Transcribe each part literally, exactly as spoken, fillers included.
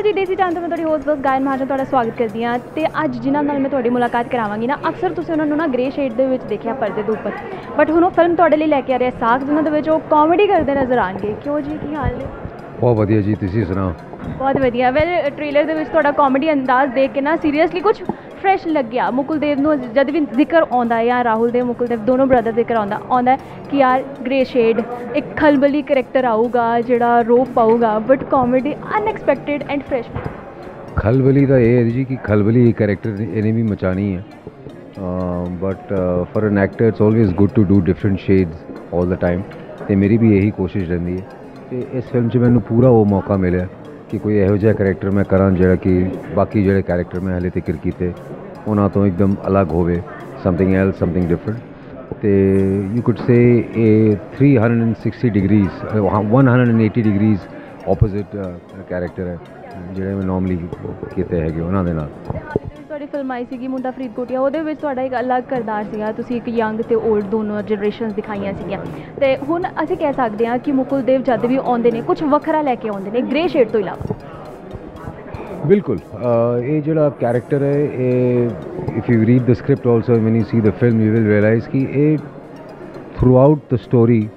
जी देसी टाइम तो मैं थोड़ी होस्ट बस गायन महाजन थोड़ा स्वागत करती हाँ तो अज जिन्हों नाल मैं थोड़ी मुलाकात करावांगी ना अक्सर तुसीं उन्होंने ना ग्रे शेड दे विच देखिया पर्दे के उपर बट हुण फिल्म तुहाडे लई लैके आ रहे साख जिन्हों दे विच कॉमेडी करते नज़र आएंगे। क्यों जी की हाल है? बहुत वधिया जी, तुसीं सुनाओ? बहुत वधिया। वैल ट्रेलर दे विच तुहाडा कॉमेडी अंदाज देख के ना सीरियसली कुछ फ्रैश लग गया। मुकुल देव नूं जद भी जिक्र आउंदा है या राहुल देव मुकुल देव दोनों ब्रदर जिक्र आउंदा आउंदा है कि यार ग्रे शेड एक खलबली करैक्टर आऊगा जिहड़ा रोप पाऊगा but comedy unexpected and fresh. खलबली का ये है जी कि खलबली कैरेक्टर इन्हें भी मचानी है but for an actor it's always good to do different shades all the time तो मेरी भी यही कोशिश रही है कि इस फिल्म 'च मैनू पूरा वो मौका मिले कि कोई ਇਹੋ ਜਿਹਾ ਕਰੈਕਟਰ मैं करा ਜਿਹੜਾ कि बाकी ਜਿਹੜੇ ਕਰੈਕਟਰ मैं ਹਲੇ ਤੱਕ ਕੀਤੇ ਉਹਨਾਂ ਤੋਂ ਇੱਕਦਮ ਅਲੱਗ ਹੋਵੇ, ਸਮਥਿੰਗ ਐਲਸ ਸਮਥਿੰਗ ਡਿਫਰੈਂਟ ਤੇ ਯੂ ਕੁਡ ਸੇ ਇਹ three sixty degrees one eighty degrees opposite character ਹੈ ਜਿਹੜੇ ਮੈਂ ਨਾਰਮਲੀ ਕੀਤੇ ਹੈਗੇ ਉਹਨਾਂ ਦੇ ਨਾਲ। ਤੁਹਾਡੀ ਫਿਲਮ ਆਈ ਸੀਗੀ ਮੁੰਡਾ ਫਰੀਦਕੋਟੀਆ, ਉਹਦੇ ਵਿੱਚ ਤੁਹਾਡਾ ਇੱਕ ਅਲੱਗ ਕਿਰਦਾਰ ਸੀਗਾ, ਤੁਸੀਂ ਇੱਕ ਯੰਗ ਤੇ 올ਡ ਦੋਨੋਂ ਜਨਰੇਸ਼ਨਸ ਦਿਖਾਈਆਂ ਸੀਗੀਆਂ ਤੇ ਹੁਣ ਅਸੀਂ ਕਹਿ ਸਕਦੇ ਹਾਂ ਕਿ ਮੁਕੁਲ ਦੇਵ ਜਦ ਵੀ ਆਉਂਦੇ ਨੇ ਕੁਝ ਵੱਖਰਾ ਲੈ ਕੇ ਆਉਂਦੇ ਨੇ ਗ੍ਰੇ ਸ਼ੇਡ ਤੋਂ ਇਲਾਵਾ। ਬਿਲਕੁਲ ਇਹ ਜਿਹੜਾ ਕੈਰੈਕਟਰ ਹੈ ਇਹ if you read the script also when you see the film you will realise ਕਿ ਇਹ throughout the story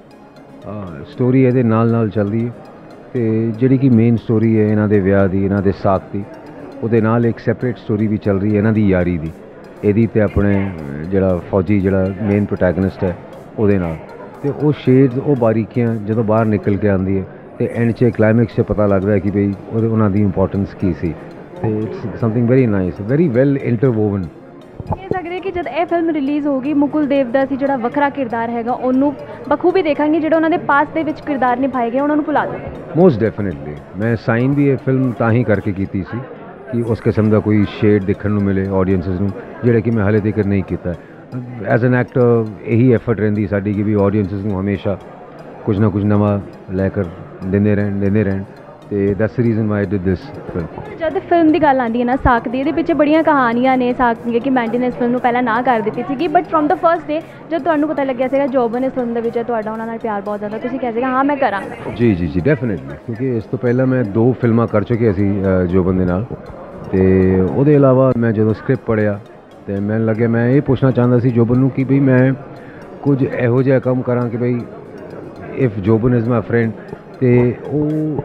story ਇਹਦੇ ਨਾਲ ਨਾਲ ਚੱਲਦੀ ਹੈ ਤੇ ਜਿਹੜੀ ਕਿ ਮੇਨ ਸਟੋਰੀ ਹੈ ਇਹਨਾਂ ਦੇ ਵਿਆਹ ਦੀ, ਇਹਨਾਂ ਦੇ ਸਾਥ ਦੀ, ਉਹਦੇ ਨਾਲ ਇੱਕ ਸੈਪਰੇਟ ਸਟੋਰੀ ਵੀ ਚੱਲ ਰਹੀ ਹੈ ਇਹਨਾਂ ਦੀ ਯਾਰੀ ਦੀ, ਇਹਦੀ ਤੇ ਆਪਣੇ ਜਿਹੜਾ ਫੌਜੀ ਜਿਹੜਾ ਮੇਨ ਪ੍ਰੋਟੈਗਨਿਸਟ ਹੈ ਉਹਦੇ ਨਾਲ ਤੇ ਉਹ ਸ਼ੇਡਸ ਉਹ ਬਾਰੀਕੀਆਂ ਜਦੋਂ ਬਾਹਰ ਨਿਕਲ ਕੇ ਆਉਂਦੀ ਹੈ ਤੇ ਐਂਡ 'ਚ ਕਲਾਈਮੈਕਸ 'ਚ ਪਤਾ ਲੱਗਦਾ ਹੈ ਕਿ ਬਈ ਉਹਦੇ ਉਹਨਾਂ ਦੀ ਇੰਪੋਰਟੈਂਸ ਕੀ ਸੀ ਤੇ it's something very nice very well interwoven. ਕਹਿ ਸਕਦੇ ਕਿ ਜਦ ਇਹ ਫਿਲਮ ਰਿਲੀਜ਼ ਹੋਊਗੀ ਮੁਕੁਲ ਦੇਵ ਦਾ ਸੀ ਜਿਹੜਾ ਵੱਖਰਾ ਕਿਰਦਾਰ ਹੈਗਾ ਉਹਨੂੰ ਬਖੂਬੀ ਦੇਖਾਂਗੇ, ਜਿਹੜੇ ਉਹਨਾਂ ਦੇ ਪਾਸ ਦੇ ਵਿੱਚ ਕਿਰਦਾਰ ਨਿਭਾਏ ਗਏ ਉਹਨਾਂ ਨੂੰ ਭੁਲਾ ਦੋ। ਮੋਸਟ ਡੈਫੀਨੇਟਲੀ ਮੈਂ ਸਾਈਨ ਵੀ ਇਹ ਫਿਲਮ ਤਾਂ ਹੀ ਕਰਕੇ ਕੀਤੀ ਸੀ ਕਿ ਉਸ ਕਿਸਮ ਦਾ ਕੋਈ ਸ਼ੇਡ ਦੇਖਣ ਨੂੰ ਮਿਲੇ ਆਡੀਅੰਸਿਸ ਨੂੰ ਜਿਹੜਾ ਕਿ ਮੈਂ ਹਾਲੇ ਤੱਕ ਨਹੀਂ ਕੀਤਾ। ਐਜ਼ ਐਨ ਐਕਟਰ ਇਹੀ ਐਫਰਟ ਰਹਿੰਦੀ ਸਾਡੀ ਕਿ ਵੀ ਆਡੀਅੰਸਿਸ ਨੂੰ ਹਮੇਸ਼ਾ ਕੁਝ ਨਾ ਕੁਝ ਨਵਾਂ ਲੈ ਕਰ ਦਿੰਦੇ ਰਹਿਣ ਦਿੰਦੇ ਰਹਿਣ ਤੇ that's the reason why I did this film. ਜਦ ਫਿਲਮ ਦੀ ਗੱਲ ਆਉਂਦੀ ਹੈ ਨਾ ਸਾਕ ਦੀ, ਇਹਦੇ ਪਿੱਛੇ ਬੜੀਆਂ ਕਹਾਣੀਆਂ ਨੇ। ਸਾਕ ਕਿ ਮੈਂਡੀ ਨੇ ਇਸ ਫਿਲਮ ਨੂੰ ਪਹਿਲਾਂ ਨਾ ਕਰ ਦਿੱਤੀ ਸੀਗੀ but from the first day ਜਦ ਤੁਹਾਨੂੰ ਪਤਾ ਲੱਗਿਆ ਸੀਗਾ ਜੋਬਨ ਇਸ ਫਿਲਮ ਦੇ ਵਿੱਚ ਤੁਹਾਡਾ ਉਹਨਾਂ ਨਾਲ ਪਿਆਰ ਬਹੁਤ ਜ਼ਿਆਦਾ, ਤੁਸੀਂ ਕਹਿ ਸੀਗਾ ਹਾਂ ਮੈਂ ਕਰਾਂਗਾ। ਜੀ ਜੀ ਜੀ ਡੈਫੀਨੇਟਲੀ, ਕਿਉਂਕਿ ਇਸ ਤੋਂ ਪਹਿਲਾਂ ਮੈਂ ਦੋ ਫਿਲਮਾਂ ਕਰ ਚੁੱਕਿਆ ਸੀ ਜੋਬਨ ਦੇ ਨਾਲ ਤੇ ਉਹਦੇ ਇਲਾਵਾ ਮੈਂ ਜਦੋਂ ਸਕ੍ਰਿਪਟ ਪੜ੍ਹਿਆ ਤੇ ਮੈਨੂੰ ਲੱਗਿਆ ਮੈਂ ਇਹ ਪੁੱਛਣਾ ਚਾਹੁੰਦਾ ਸੀ ਜੋਬਨ ਨੂੰ ਕਿ ਬਈ ਮੈਂ ਕੁਝ ਇਹੋ ਜਿਹਾ ਕੰਮ ਕਰਾਂ ਕਿ ਬਈ if Joban is my friend ਤੇ ਉਹ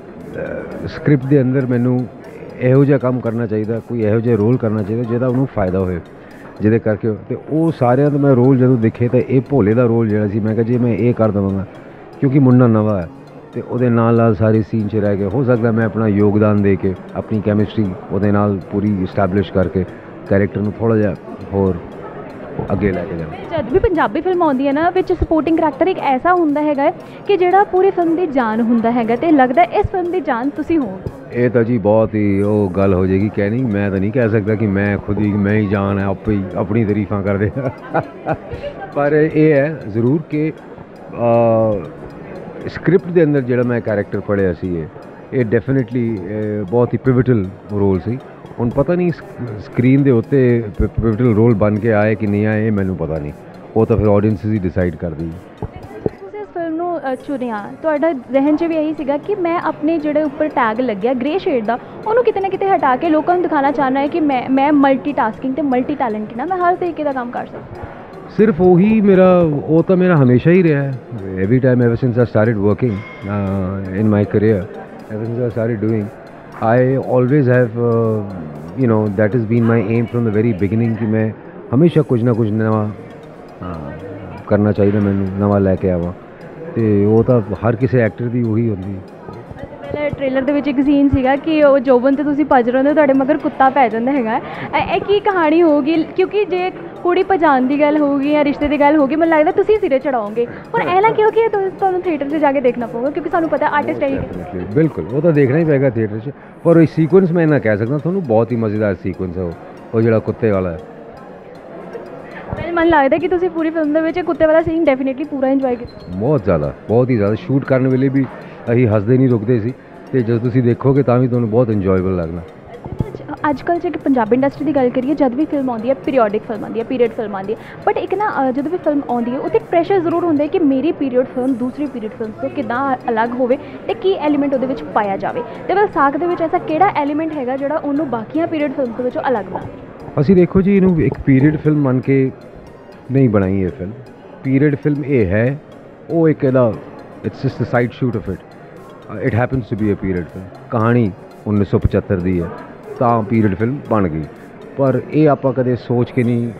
ਸਕ੍ਰਿਪਟ ਦੇ ਅੰਦਰ ਮੈਨੂੰ ਇਹੋ ਜਿਹਾ ਕੰਮ ਕਰਨਾ ਚਾਹੀਦਾ, ਕੋਈ ਇਹੋ ਜਿਹਾ ਰੋਲ ਕਰਨਾ ਚਾਹੀਦਾ ਜਿਹਦਾ ਉਹਨੂੰ ਫਾਇਦਾ ਹੋਵੇ, ਜਿਹਦੇ ਕਰਕੇ ਤੇ ਉਹ ਸਾਰਿਆਂ ਦਾ ਮੈਂ ਰੋਲ ਜਦੋਂ ਦੇਖੇ ਤਾਂ ਇਹ ਭੋਲੇ ਦਾ ਰੋਲ ਜਿਹੜਾ ਸੀ ਮੈਂ ਕਿਹਾ ਜੇ ਮੈਂ ਇਹ ਕਰ ਦੇਵਾਂਗਾ ਕਿਉਂਕਿ ਮੁੰਡਾ ਨਵਾਂ ਹੈ ਤੇ ਉਹਦੇ ਨਾਲ ਨਾਲ ਸਾਰੇ ਸੀਨ 'ਚ ਰਹਿ ਕੇ ਹੋ ਸਕਦਾ ਮੈਂ ਆਪਣਾ ਯੋਗਦਾਨ ਦੇ ਕੇ ਆਪਣੀ ਕੈਮਿਸਟਰੀ ਉਹਦੇ ਨਾਲ ਪੂਰੀ ਇਸਟੈਬਲਿਸ਼ ਕਰਕੇ ਕੈਰੈਕਟਰ ਨੂੰ ਥੋੜ੍ਹਾ ਜਿਹਾ ਹੋਰ ਅੱਗੇ ਲੈ ਕੇ ਜਾਵਾਂ। ਜਦ ਵੀ ਪੰਜਾਬੀ ਫਿਲਮ ਆਉਂਦੀ ਹੈ ਨਾ ਵਿੱਚ ਸਪੋਰਟਿੰਗ ਕਰੈਕਟਰ ਇੱਕ ਐਸਾ ਹੁੰਦਾ ਹੈਗਾ ਕਿ ਜਿਹੜਾ ਪੂਰੀ ਫਿਲਮ ਦੀ ਜਾਨ ਹੁੰਦਾ ਹੈਗਾ ਤੇ ਲੱਗਦਾ ਇਸ ਫਿਲਮ ਦੀ ਜਾਨ ਤੁਸੀਂ ਹੋ। ਇਹ ਤਾਂ ਜੀ ਬਹੁਤ ਹੀ ਉਹ ਗੱਲ ਹੋ ਜਾਏਗੀ ਕਹਿਣੀ, ਮੈਂ ਤਾਂ ਨਹੀਂ ਕਹਿ ਸਕਦਾ ਕਿ ਮੈਂ ਖੁਦ ਹੀ ਮੈਂ ਹੀ ਜਾਨ ਹੈ ਆਪੇ ਹੀ ਆਪਣੀ ਤਾਰੀਫਾਂ ਕਰਦੇ ਪਰ ਇਹ ਹੈ ਜ਼ਰੂਰ ਕਿ ਸਕ੍ਰਿਪਟ ਦੇ ਅੰਦਰ ਜਿਹੜਾ ਮੈਂ ਕੈਰੈਕਟਰ ਪੜ੍ਹਿਆ ਸੀ ਇਹ ਇਹ ਡੈਫੀਨੇਟਲੀ ਬਹੁਤ ਹੀ ਪਿਵਟਲ ਰੋਲ ਸੀ। ਹੁਣ ਪਤਾ ਨਹੀਂ ਸਕਰੀਨ ਦੇ ਉੱਤੇ ਪਿਵਟਲ ਰੋਲ ਬਣ ਕੇ ਆਏ ਕਿ ਨਹੀਂ ਆਏ ਇਹ ਮੈਨੂੰ ਪਤਾ ਨਹੀਂ, ਉਹ ਤਾਂ ਫਿਰ ਆਡੀਅੰਸ ਹੀ ਡਿਸਾਈਡ ਕਰਦੀ ਹੈ। ਤੁਸੀਂ ਇਸ ਫਿਲਮ ਨੂੰ ਚੁਣਿਆ, ਤੁਹਾਡਾ ਜ਼ਿਹਨ 'ਚ ਵੀ ਇਹੀ ਸੀਗਾ ਕਿ ਮੈਂ ਆਪਣੇ ਜਿਹੜੇ ਉੱਪਰ ਟੈਗ ਲੱਗਿਆ ਗ੍ਰੇ ਸ਼ੇਡ ਦਾ ਉਹਨੂੰ ਕਿਤੇ ਨਾ ਕਿਤੇ ਹਟਾ ਕੇ ਲੋਕਾਂ ਨੂੰ ਦਿਖਾਉਣਾ ਚਾਹੁੰਦਾ ਹੈ ਕਿ ਮੈਂ ਮੈਂ ਮਲਟੀ ਟਾਸਕਿੰਗ ਅਤੇ ਮਲਟੀ ਟੈਲੈਂਟਡ ਨਾ, ਮੈਂ ਹਰ ਤਰੀਕੇ ਦਾ ਕੰਮ ਕਰ ਸਕਦਾ। ਸਿਰਫ ਉਹੀ ਮੇਰਾ ਉਹ ਤਾਂ ਮੇਰਾ ਹਮੇਸ਼ਾ ਹੀ ਰਿਹਾ ਹੈ। Every time ever since I started working in my career ever since I started doing I always have uh, you know that has been my aim from the very beginning ਕਿ ਮੈਂ ਹਮੇਸ਼ਾ ਕੁਝ ਨਾ ਕੁਝ ਨਵਾਂ ਕਰਨਾ ਚਾਹੀਦਾ, ਮੈਨੂੰ ਨਵਾਂ ਲੈ ਕੇ ਆਵਾਂ ਤੇ ਉਹ ਤਾਂ ਹਰ ਕਿਸੇ ਐਕਟਰ ਦੀ ਉਹੀ ਹੁੰਦੀ ਹੈ। ਪਹਿਲੇ ਟ੍ਰੇਲਰ ਦੇ ਵਿੱਚ ਇੱਕ ਸੀਨ ਸੀਗਾ ਕਿ ਉਹ ਜੋਬਨ ਤੇ ਤੁਸੀਂ ਭੱਜ ਰਹੇ ਹੁੰਦੇ ਤੁਹਾਡੇ ਮਗਰ ਕੁੱਤਾ ਪੈ ਜਾਂਦਾ ਹੈਗਾ, ਇਹ ਕੀ ਕਹਾਣੀ ਹੋਊਗੀ? ਕਿਉਂਕਿ ਜੇ ਕੁੜੀ ਭਜਾਉਣ ਦੀ ਗੱਲ ਹੋਊਗੀ ਜਾਂ ਰਿਸ਼ਤੇ ਦੀ ਗੱਲ ਹੋਊਗੀ ਮੈਨੂੰ ਲੱਗਦਾ ਤੁਸੀਂ ਸਿਰੇ ਚੜਾਓਗੇ ਹੁਣ ਇਹ ਨਾ ਕਿਉਂਕਿ ਤੁਹਾਨੂੰ ਥੀਏਟਰ 'ਚ ਜਾ ਕੇ ਦੇਖਣਾ ਪਊਗਾ ਕਿਉਂਕਿ ਸਾਨੂੰ ਪਤਾ ਆਰਟਿਸਟ ਹੈ। ਬਿਲਕੁਲ ਉਹ ਤਾਂ ਦੇਖਣਾ ਹੀ ਪਏਗਾ ਥੀਏਟਰ 'ਚ, ਪਰ ਉਹ ਸੀਕੁਐਂਸ ਮੈਂ ਇੰਨਾ ਕਹਿ ਸਕਦਾ ਤੁਹਾਨੂੰ ਬਹੁਤ ਹੀ ਮਜ਼ੇਦਾਰ ਸੀਕੁਐਂਸ ਹੈ ਉਹ ਉਹ ਜਿਹੜਾ ਕੁੱਤੇ ਵਾਲਾ ਹੈ। ਮੈਨੂੰ ਲੱਗਦਾ ਕਿ ਤੁਸੀਂ ਪੂਰੀ ਫਿਲਮ ਦੇ ਵਿੱਚ ਕੁੱਤੇ ਵਾਲਾ ਸੀਨ ਡੈਫੀਨੇਟਲੀ ਪੂਰਾ ਇੰਜੋਏ ਕੀਤਾ। ਬਹੁਤ ਜ਼ਿਆਦਾ ਬਹੁਤ ਹੀ ਜ਼ਿਆਦਾ ਸ਼ੂਟ ਕਰਨ ਵੇਲੇ ਵੀ ਅਸੀਂ ਹੱਸਦੇ ਨਹੀਂ ਰੁਕਦੇ ਸੀ ਤੇ ਜਦੋਂ ਤੁਸੀਂ ਦੇਖੋਗੇ ਤਾਂ ਵੀ ਤੁਹਾਨੂੰ ਬਹੁਤ ਇੰਜੋਏਬਲ ਲੱਗਣਾ। ਅੱਜ ਕੱਲ੍ਹ ਜੇ ਪੰਜਾਬੀ ਇੰਡਸਟਰੀ ਦੀ ਗੱਲ ਕਰੀਏ, ਜਦ ਵੀ ਫਿਲਮ ਆਉਂਦੀ ਹੈ ਪੀਰੀਓਡਿਕ ਫਿਲਮ ਆਉਂਦੀ ਹੈ, ਪੀਰੀਅਡ ਫਿਲਮ ਆਉਂਦੀ ਹੈ, ਬਟ ਇੱਕ ਨਾ ਅ, ਜਦੋਂ ਵੀ ਫਿਲਮ ਆਉਂਦੀ ਹੈ ਉੱਥੇ ਇੱਕ ਪ੍ਰੈਸ਼ਰ ਜ਼ਰੂਰ ਹੁੰਦਾ ਹੈ ਕਿ ਮੇਰੀ ਪੀਰੀਅਡ ਫਿਲਮ ਦੂਸਰੀ ਪੀਰੀਅਡ ਫਿਲਮ ਤੋਂ ਕਿੱਦਾਂ ਅਲੱਗ ਹੋਵੇ ਅਤੇ ਕੀ ਐਲੀਮੈਂਟ ਉਹਦੇ ਵਿੱਚ ਪਾਇਆ ਜਾਵੇ। ਅਤੇ ਵਿਸਾਖ ਦੇ ਵਿੱਚ ਐਸਾ ਕਿਹੜਾ ਐਲੀਮੈਂਟ ਹੈਗਾ ਜਿਹੜਾ ਉਹਨੂੰ ਬਾਕੀਆਂ ਪੀਰੀਅਡ ਫਿਲਮ ਦੇ ਵਿੱਚੋਂ ਅਲੱਗ ਬਣਾ। ਅਸੀਂ ਦੇਖੋ ਜੀ, ਇਹਨੂੰ ਇੱਕ ਪੀਰੀਅਡ ਫਿਲਮ ਮੰਨ ਕੇ ਨਹੀਂ ਬਣਾਈ ਇਹ ਫਿਲਮ। ਪੀਰੀਅਡ ਫਿਲਮ ਇਹ ਹੈ, ਉਹ ਇੱਕ ਇਹਦਾ it's just the side shoot of it it happens to be a period film. ਕਹਾਣੀ ਉੱਨੀ ਸੌ ਪਚੱਤਰ ਦੀ ਹੈ ਤਾਂ ਪੀਰੀਅਡ ਫਿਲਮ ਬਣ ਗਈ, ਪਰ ਇਹ ਆਪਾਂ ਕਦੇ ਸੋਚ ਕੇ ਨਹੀਂ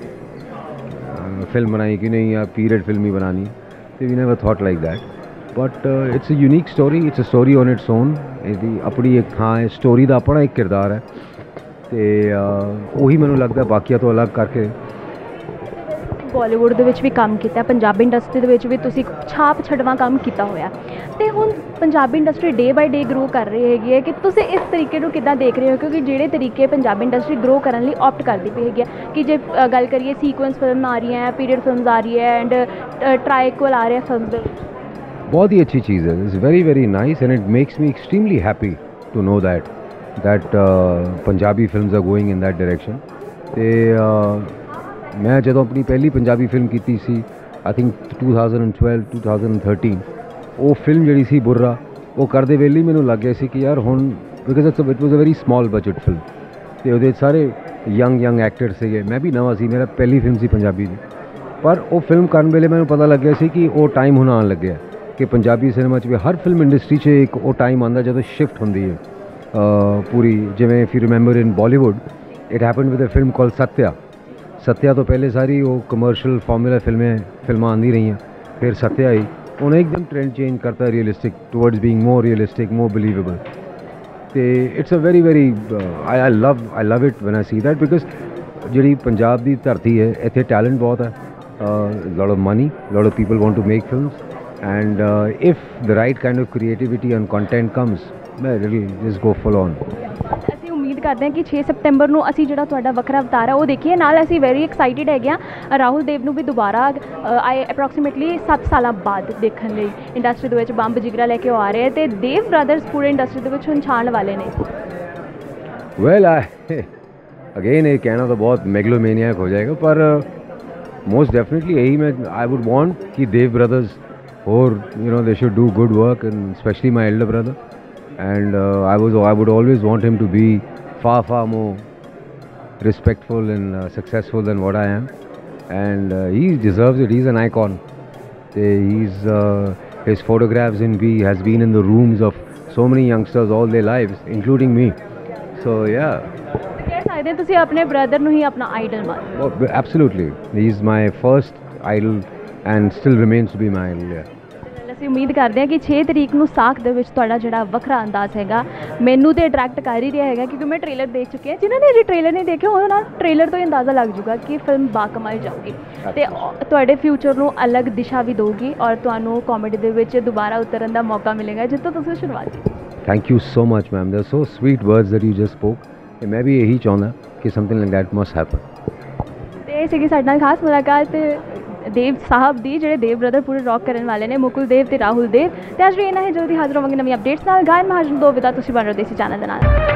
ਫਿਲਮ ਬਣਾਈ ਕਿ ਨਹੀਂ ਆ ਪੀਰੀਅਡ ਫਿਲਮ ਹੀ ਬਣਾਉਣੀ, ਅਤੇ we never thought like that. But it's a unique story, it's a story on its own. ਇਹਦੀ ਆਪਣੀ ਇੱਕ ਥਾਂ ਹੈ, ਸਟੋਰੀ ਦਾ ਆਪਣਾ ਇੱਕ ਕਿਰਦਾਰ ਹੈ, ਅਤੇ ਉਹੀ ਮੈਨੂੰ ਲੱਗਦਾ ਬਾਕੀਆਂ ਤੋਂ ਅਲੱਗ ਕਰਕੇ। ਬਾਲੀਵੁੱਡ ਦੇ ਵਿੱਚ ਵੀ ਕੰਮ ਕੀਤਾ, ਪੰਜਾਬੀ ਇੰਡਸਟਰੀ ਦੇ ਵਿੱਚ ਵੀ ਤੁਸੀਂ ਛਾਪ ਛੱਡਵਾਂ ਕੰਮ ਕੀਤਾ ਹੋਇਆ, ਅਤੇ ਹੁਣ Punjabi industry day by day grow ਕਰ ਰਹੀ ਹੈਗੀ ਹੈ ਕਿ ਤੁਸੀਂ ਇਸ ਤਰੀਕੇ ਨੂੰ ਕਿੱਦਾਂ ਦੇਖ ਰਹੇ ਹੋ? ਕਿਉਂਕਿ ਜਿਹੜੇ ਤਰੀਕੇ ਪੰਜਾਬੀ ਇੰਡਸਟਰੀ ਗਰੋ ਕਰਨ ਲਈ ਆਪਟ ਕਰਦੀ ਪਈ ਹੈਗੀ ਹੈ ਕਿ ਜੇ ਅ, ਗੱਲ ਕਰੀਏ ਸੀਕੁਐਂਸ ਫਿਲਮ ਆ ਰਹੀਆਂ ਹੈ, ਪੀਰੀਅਡ ਫਿਲਮਸ ਆ ਰਹੀ ਹੈ, ਐਂਡ ਟਰਾਈਕੁਅਲ ਆ ਰਿਹਾ ਫਿਲਮ ਦੇ बहुत ही अच्छी चीज़ है। It's very very nice and it makes me extremely happy to know that that Punjabi films are going in that direction. तो मैं ਜਦੋਂ ਆਪਣੀ ਪਹਿਲੀ ਪੰਜਾਬੀ ਫਿਲਮ ਕੀਤੀ ਸੀ I think two thousand twelve two thousand thirteen, ਉਹ ਫਿਲਮ ਜਿਹੜੀ ਸੀ ਬੁर्रा, ਉਹ ਕਰਦੇ ਵੇਲੇ ਮੈਨੂੰ ਲੱਗ ਗਿਆ ਸੀ ਕਿ ਯਾਰ ਹੁਣ because it's it was a very small budget film, ਅਤੇ ਉਹਦੇ ਸਾਰੇ ਯੰਗ ਯੰਗ ਐਕਟਰ ਸੀਗੇ, ਮੈਂ ਵੀ ਨਵਾਂ ਸੀ, ਮੇਰਾ ਪਹਿਲੀ ਫਿਲਮ ਸੀ ਪੰਜਾਬੀ ਦੀ। ਪਰ ਉਹ ਫਿਲਮ ਕਰਨ ਵੇਲੇ ਮੈਨੂੰ ਪਤਾ ਲੱਗਿਆ ਸੀ ਕਿ ਉਹ ਟਾਈਮ ਹੁਣ ਆਉਣ ਲੱਗਿਆ ਕਿ ਪੰਜਾਬੀ ਸਿਨੇਮਾ 'ਚ ਵੀ ਹਰ ਫਿਲਮ ਇੰਡਸਟਰੀ 'ਚ ਇੱਕ ਉਹ ਟਾਈਮ ਆਉਂਦਾ ਜਦੋਂ ਸ਼ਿਫਟ ਹੁੰਦੀ ਹੈ ਪੂਰੀ। ਜਿਵੇਂ if you remember in Bollywood it happened with a film call Satya. Satya ਤੋਂ ਪਹਿਲੇ ਸਾਰੀ ਉਹ ਕਮਰਸ਼ੀਅਲ ਫਾਰਮੂਲਾ ਫਿਲਮਾਂ ਫਿਲਮਾਂ ਆਉਂਦੀ ਰਹੀਆਂ, ਫਿਰ ਸੱਤਿਆ ਆਈ, ਉਹਨੇ ਇੱਕਦਮ ਟ੍ਰੈਂਡ ਚੇਂਜ ਕਰਤਾ realistic towards being more realistic, more believable. ਅਤੇ it's a very very I I love I love it when I see that, because ਜਿਹੜੀ ਪੰਜਾਬ ਦੀ ਧਰਤੀ ਹੈ ਇੱਥੇ ਟੈਲੈਂਟ ਬਹੁਤ ਹੈ, lot of money, lot of people want to make films, and uh, if the right kind of creativity and content comes, ਮੈਂ really just go full on। ਅਸੀਂ ਉਮੀਦ ਕਰਦੇ ਹਾਂ ਕਿ ਛੇ ਸਤੰਬਰ ਨੂੰ ਅਸੀਂ ਜਿਹੜਾ ਤੁਹਾਡਾ ਵੱਖਰਾ ਅਵਤਾਰ ਹੈ ਉਹ ਦੇਖੀਏ। ਨਾਲ ਅਸੀਂ ਵੈਰੀ ਐਕਸਾਈਟਿਡ ਹੈਗੇ ਹਾਂ ਰਾਹੁਲ ਦੇਵ ਨੂੰ ਵੀ ਦੁਬਾਰਾ ਆਈ ਅਪਰੋਕਸੀਮੇਟਲੀ ਸੱਤ ਸਾਲਾਂ ਬਾਅਦ ਦੇਖਣ ਲਈ ਇੰਡਸਟਰੀ ਦੇ ਵਿੱਚ ਬੰਬ ਜਿਗਰਾ ਲੈ ਕੇ ਉਹ ਆ ਰਹੇ ਅਤੇ ਦੇਵ ਬ੍ਰਦਰਸ ਪੂਰੇ ਇੰਡਸਟਰੀ ਦੇ ਵਿੱਚ ਹੁਣ ਛਾਣ ਵਾਲੇ ਨੇ। ਵੈਲ ਆਈ ਅਗੇਨ ਇਹ ਕਹਿਣਾ ਤਾਂ ਬਹੁਤ ਮੈਗਲੋਮੇਨੀਅਕ ਹੋ ਜਾਏਗਾ, ਪਰ ਮੋਸਟ ਡੈਫੀਨੇਟਲੀ ਇਹੀ ਮੈਂ ਆਈ ਵੁੱਡ ਵਾਂਟ ਕਿ Dev brothers or you know they should do good work, and especially my elder brother, and uh, I was I would always want him to be far far more respectful and uh, successful than what I am, and uh, he deserves it. He's an icon. He's uh, his photographs in B has been in the rooms of so many youngsters all their lives, including me. So yeah, ਕਹਿ ਸਕਦੇ ਤੁਸੀਂ ਆਪਣੇ brother ਨੂੰ ਹੀ ਆਪਣਾ Idol ਮੰਨਦੇ ਹੋ? oh, absolutely, he's my first idol and still remains to be my idol, yeah। ਅਸੀਂ ਉਮੀਦ ਕਰਦੇ ਹਾਂ ਕਿ ਛੇ ਤਰੀਕ ਨੂੰ ਸਾਖ ਦੇ ਵਿੱਚ ਤੁਹਾਡਾ ਜਿਹੜਾ ਵੱਖਰਾ ਅੰਦਾਜ਼ ਹੈਗਾ ਮੈਨੂੰ ਤਾਂ ਅਟਰੈਕਟ ਕਰ ਹੀ ਰਿਹਾ ਹੈਗਾ, ਕਿਉਂਕਿ ਮੈਂ ਟ੍ਰੇਲਰ ਦੇਖ ਚੁੱਕੀ ਹਾਂ। ਜਿਨ੍ਹਾਂ ਨੇ ਅਜੇ ਟ੍ਰੇਲਰ ਨਹੀਂ ਦੇਖਿਆ ਉਹਨਾਂ ਨਾਲ ਟ੍ਰੇਲਰ ਤੋਂ ਹੀ ਅੰਦਾਜ਼ਾ ਲੱਗ ਜੂਗਾ ਕਿ ਫਿਲਮ ਬਾਕਮਾਲ ਜਾਊਗੀ ਅਤੇ ਤੁਹਾਡੇ ਫਿਊਚਰ ਨੂੰ ਅਲੱਗ ਦਿਸ਼ਾ ਵੀ ਦੇਊਗੀ ਔਰ ਤੁਹਾਨੂੰ ਕਾਮੇਡੀ ਦੇ ਵਿੱਚ ਦੁਬਾਰਾ ਉਤਰਨ ਦਾ ਮੌਕਾ ਮਿਲੇਗਾ ਜਿੱਥੋਂ ਤੁਸੀਂ ਸ਼ੁਰੂਆਤ ਕੀਤੀ। Thank you so much ma'am, the so sweet words that you just spoke, ਅਤੇ ਮੈਂ ਵੀ ਇਹੀ ਚਾਹੁੰਦਾ ਕਿ something like that must happen. ਅਤੇ ਇਹ ਸੀਗੀ ਸਾਡੇ ਨਾਲ ਖਾਸ ਮੁਲਾਕਾਤ ਦੇਵ ਸਾਹਿਬ ਦੀ, ਜਿਹੜੇ ਦੇਵ ਬ੍ਰਦਰ ਪੂਰੇ ਰੌਕ ਕਰਨ ਵਾਲੇ ਨੇ, ਮੁਕੁਲ ਦੇਵ ਅਤੇ ਰਾਹੁਲ ਦੇਵ। ਅਤੇ ਅੱਜ ਵੀ ਇਹਨਾਂ ਹੈ ਜਲਦੀ ਹਾਜ਼ਰ ਹੋਵਾਂਗੇ ਨਵੀਂ ਅਪਡੇਟਸ ਨਾਲ। ਗਾਇਨ ਮਹਾਜਨ ਤੋਂ ਵਿਦਾ, ਤੁਸੀਂ ਬਣ ਰਹੇ ਹੋ ਦੇਸੀ ਚੈਨਲ ਦੇ ਨਾਲ।